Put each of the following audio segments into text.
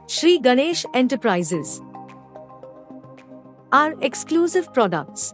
Shree Ganesh Enterprises. Our exclusive products.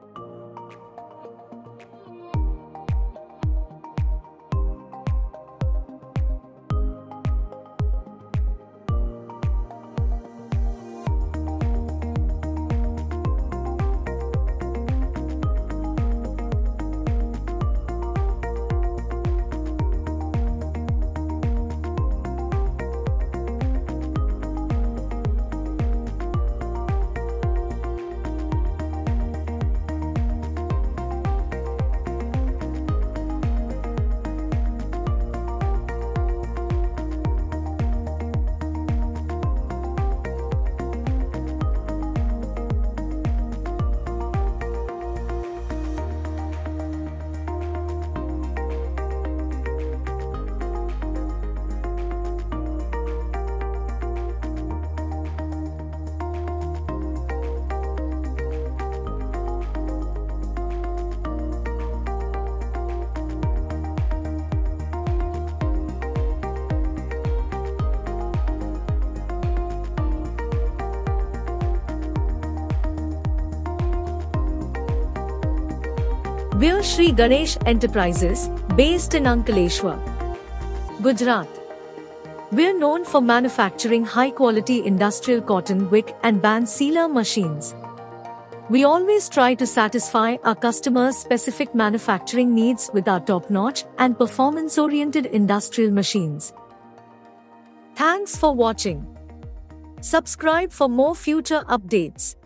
We're Shree Ganesh Enterprises, based in Ankleshwar, Gujarat. We're known for manufacturing high-quality industrial cotton wick and band sealer machines. We always try to satisfy our customers' specific manufacturing needs with our top-notch and performance-oriented industrial machines. Thanks for watching. Subscribe for more future updates.